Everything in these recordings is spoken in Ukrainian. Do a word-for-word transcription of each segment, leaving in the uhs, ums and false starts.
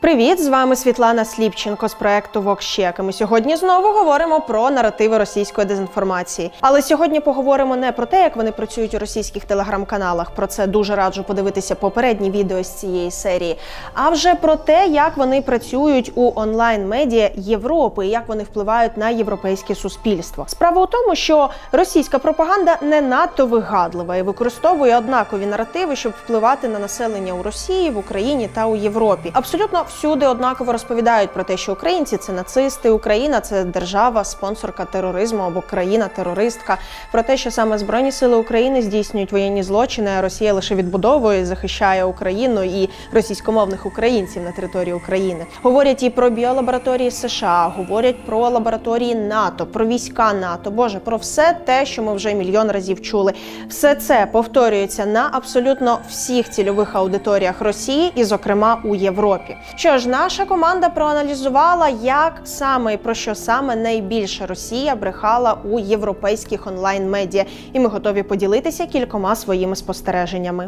Привіт, з вами Світлана Сліпченко з проекту Vox. Ми сьогодні знову говоримо про наративи російської дезінформації. Але сьогодні поговоримо не про те, як вони працюють у російських телеграм-каналах, про це дуже раджу подивитися попередні відео з цієї серії, а вже про те, як вони працюють у онлайн-медіа Європи і як вони впливають на європейське суспільство. Справа у тому, що російська пропаганда не надто вигадлива і використовує однакові наративи, щоб впливати на населення у Росії, в Україні та у Європі. Абсолютно всюди однаково розповідають про те, що українці – це нацисти, Україна – це держава, спонсорка тероризму або країна-терористка, про те, що саме Збройні сили України здійснюють воєнні злочини, а Росія лише відбудовує і захищає Україну і російськомовних українців на території України. Говорять і про біолабораторії США, говорять про лабораторії НАТО, про війська НАТО, боже, про все те, що ми вже мільйон разів чули. Все це повторюється на абсолютно всіх цільових аудиторіях Росії і, зокрема, у Європі. Що ж, наша команда проаналізувала, як саме і про що саме найбільше Росія брехала у європейських онлайн-медіа, і ми готові поділитися кількома своїми спостереженнями.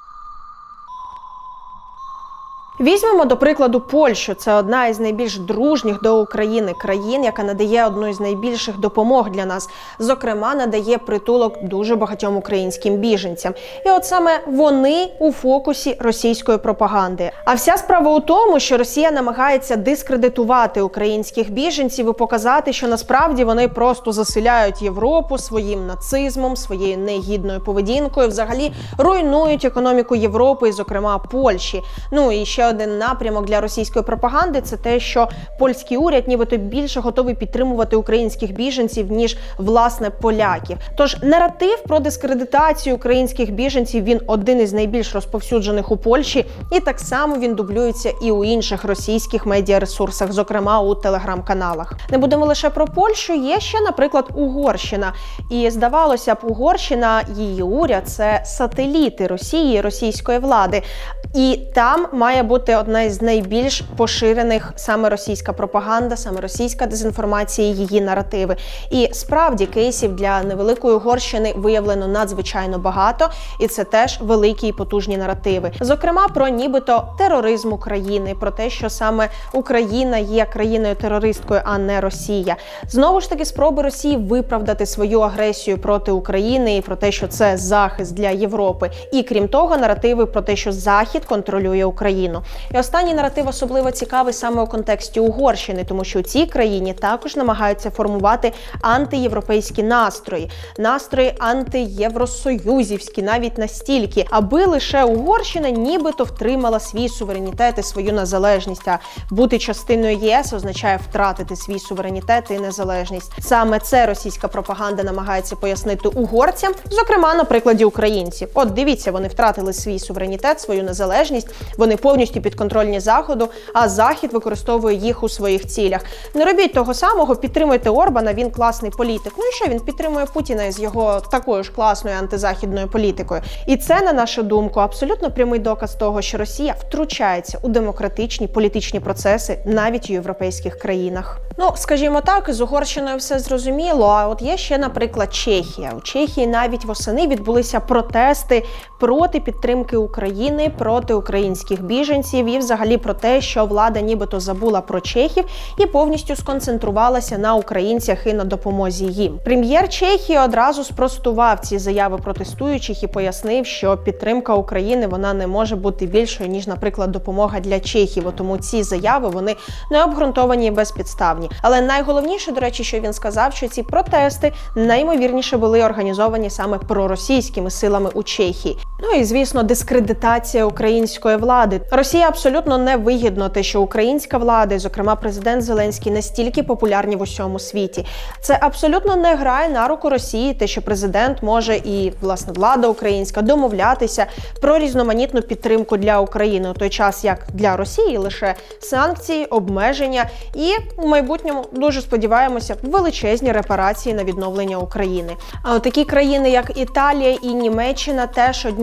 Візьмемо, до прикладу, Польщу. Це одна із найбільш дружніх до України країн, яка надає одну із найбільших допомог для нас. Зокрема, надає притулок дуже багатьом українським біженцям. І от саме вони у фокусі російської пропаганди. А вся справа у тому, що Росія намагається дискредитувати українських біженців і показати, що насправді вони просто заселяють Європу своїм нацизмом, своєю негідною поведінкою, взагалі руйнують економіку Європи, і, зокрема, Польщі. Ну і ще один напрямок для російської пропаганди – це те, що польський уряд нібито більше готовий підтримувати українських біженців, ніж, власне, поляків. Тож наратив про дискредитацію українських біженців, він один із найбільш розповсюджених у Польщі, і так само він дублюється і у інших російських медіаресурсах, зокрема у телеграм-каналах. Не будемо лише про Польщу, є ще, наприклад, Угорщина. І, здавалося б, Угорщина, її уряд – це сателіти Росії, російської влади. І там має бути одна із найбільш поширених саме російська пропаганда, саме російська дезінформація і її наративи. І справді кейсів для невеликої Угорщини виявлено надзвичайно багато, і це теж великі і потужні наративи. Зокрема, про нібито тероризм України, про те, що саме Україна є країною-терористкою, а не Росія. Знову ж таки, спроби Росії виправдати свою агресію проти України і про те, що це захист для Європи. І крім того, наративи про те, що Захід контролює Україну. І останній наратив особливо цікавий саме у контексті Угорщини, тому що у цій країні також намагаються формувати антиєвропейські настрої, настрої антиєвросоюзівські, навіть настільки, аби лише Угорщина нібито втримала свій суверенітет і свою незалежність. А бути частиною ЄС означає втратити свій суверенітет і незалежність. Саме це російська пропаганда намагається пояснити угорцям, зокрема на прикладі українців. От дивіться, вони втратили свій суверенітет, свою незалежність, вони повністю підконтрольні Заходу, а Захід використовує їх у своїх цілях. Не робіть того самого, підтримуйте Орбана, він класний політик. Ну і що, він підтримує Путіна з його такою ж класною антизахідною політикою. І це, на нашу думку, абсолютно прямий доказ того, що Росія втручається у демократичні політичні процеси навіть у європейських країнах. Ну, скажімо так, з Угорщиною все зрозуміло, а от є ще, наприклад, Чехія. У Чехії навіть восени відбулися протести проти підтримки України, проти українських біженців і взагалі про те, що влада нібито забула про чехів і повністю сконцентрувалася на українцях і на допомозі їм. Прем'єр Чехії одразу спростував ці заяви протестуючих і пояснив, що підтримка України, вона не може бути більшою, ніж, наприклад, допомога для чехів. Тому ці заяви, вони не обґрунтовані і безпідставні. Але найголовніше, до речі, що він сказав, що ці протести найімовірніше були організовані саме проросійськими силами у Чехії. Ну і, звісно, дискредитація української влади. Росії абсолютно не вигідно те, що українська влада, і, зокрема, президент Зеленський, настільки популярні в усьому світі. Це абсолютно не грає на руку Росії, те, що президент може і, власне, влада українська домовлятися про різноманітну підтримку для України, у той час як для Росії лише санкції, обмеження і, у майбутньому, дуже сподіваємося, величезні репарації на відновлення України. А от такі країни, як Італія і Німеччина, теж одні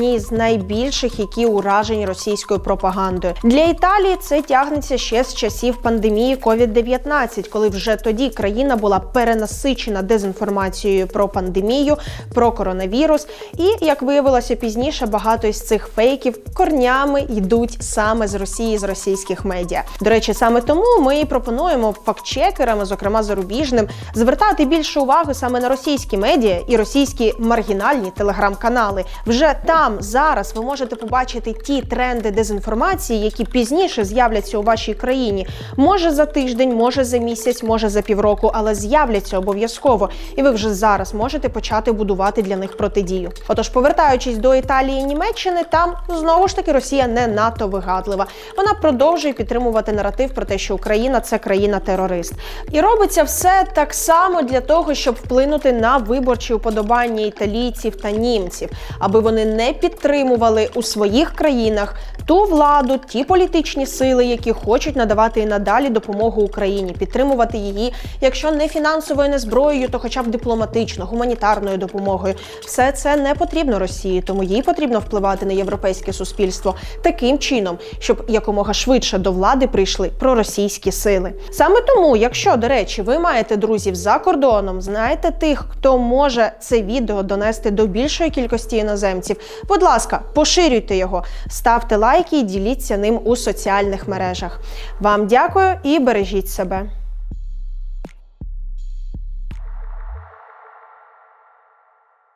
одні з найбільших, які уражені російською пропагандою. Для Італії це тягнеться ще з часів пандемії ковід дев'ятнадцять, коли вже тоді країна була перенасичена дезінформацією про пандемію, про коронавірус. І, як виявилося пізніше, багато із цих фейків корнями йдуть саме з Росії, з російських медіа. До речі, саме тому ми і пропонуємо фактчекерам, зокрема зарубіжним, звертати більше уваги саме на російські медіа і російські маргінальні телеграм-канали. Вже там, зараз ви можете побачити ті тренди дезінформації, які пізніше з'являться у вашій країні. Може за тиждень, може за місяць, може за півроку, але з'являться обов'язково. І ви вже зараз можете почати будувати для них протидію. Отож, повертаючись до Італії і Німеччини, там знову ж таки Росія не надто вигадлива. Вона продовжує підтримувати наратив про те, що Україна – це країна-терорист. І робиться все так само для того, щоб вплинути на виборчі уподобання італійців та німців, аби вони не підтримували у своїх країнах ту владу, ті політичні сили, які хочуть надавати і надалі допомогу Україні, підтримувати її, якщо не фінансовою, не зброєю, то хоча б дипломатично, гуманітарною допомогою. Все це не потрібно Росії, тому їй потрібно впливати на європейське суспільство таким чином, щоб якомога швидше до влади прийшли проросійські сили. Саме тому, якщо, до речі, ви маєте друзів за кордоном, знаєте тих, хто може це відео донести до більшої кількості іноземців, будь ласка, поширюйте його, ставте лайки і діліться ним у соціальних мережах. Вам дякую і бережіть себе.